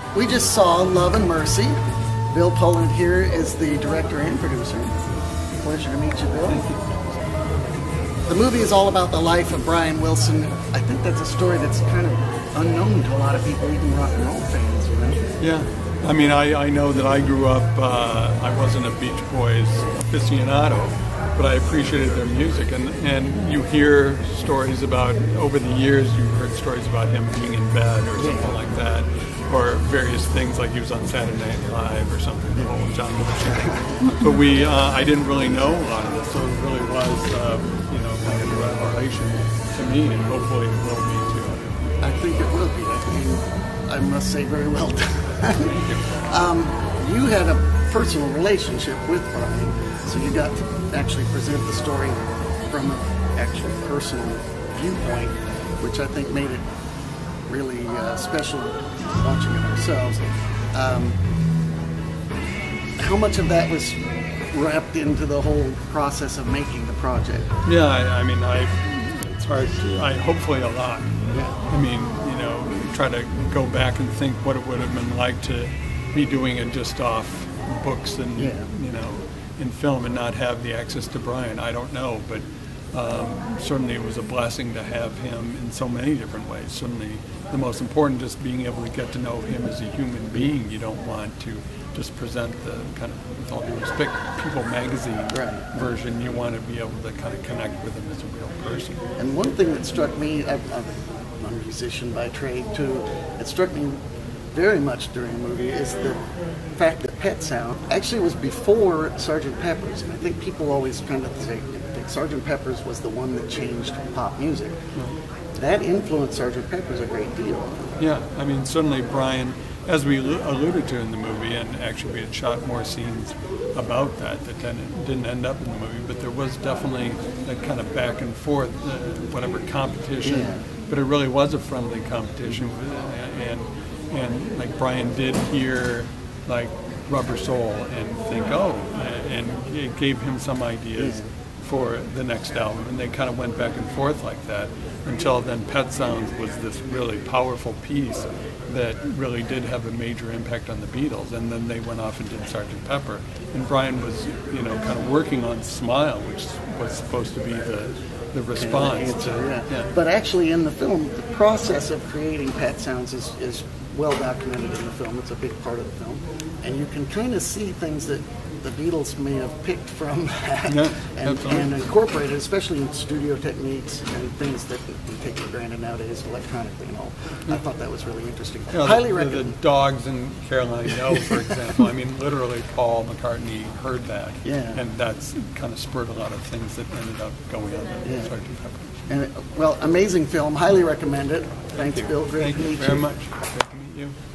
we just saw Love and Mercy. Bill Pohlad here is the director and producer. Pleasure to meet you, Bill. Thank you. The movie is all about the life of Brian Wilson. I think that's a story that's kind of unknown to a lot of people, even rock and roll fans, you know? Yeah. I mean, I know that I grew up, I wasn't a Beach Boys aficionado, but I appreciated their music. And you hear stories about, over the years, you've heard stories about him being in bed or something like that, or various things like he was on Saturday Night Live or something, old John Cusack. But I didn't really know a lot of this, so it really was, kind of a revelation to me, and hopefully it will be too. I think it will be. I must say, very well done. You had a personal relationship with Brian, so you got to actually present the story from an actual personal viewpoint, which I think made it really special watching it ourselves. How much of that was wrapped into the whole process of making the project? Yeah, I mean, it's hard to, hopefully a lot. Yeah. I mean, try to go back and think what it would have been like to be doing it just off books and, in film and not have the access to Brian. I don't know, but certainly it was a blessing to have him in so many different ways. Certainly the most important, just being able to get to know him as a human being. You don't want to just present the kind of, with all due respect, People magazine version. You want to be able to kind of connect with him as a real person. And one thing that struck me, I'm a musician by trade too, it struck me very much during the movie is the fact that Pet Sound actually was before Sgt. Pepper's. And I think people always kind of say Sgt. Pepper's was the one that changed pop music. That influenced Sgt. Pepper's a great deal. Yeah, I mean, certainly Brian, as we alluded to in the movie, and actually we had shot more scenes about that didn't end up in the movie, but there was definitely that kind of back and forth, whatever competition, but it really was a friendly competition, and like Brian did hear like Rubber Soul and think, and it gave him some ideas for the next album, and they kind of went back and forth like that until then Pet Sounds was this really powerful piece that really did have a major impact on the Beatles, and then they went off and did Sgt. Pepper, and Brian was kind of working on Smile, which was supposed to be the response to, But actually in the film, the process of creating Pet Sounds is well documented in the film. It's a big part of the film, and you can kind of see things that the Beatles may have picked from that and incorporated, especially in studio techniques and things that we take for granted nowadays electronically and all. I thought that was really interesting. Highly recommend. The dogs in Carolina Know, for example. I mean, literally Paul McCartney heard that, and that's kind of spurred a lot of things that ended up going on in Sgt. Pepper. And amazing film. Highly recommend it. Thanks, Bill. Great to meet you. Thank you very much. Great to meet you.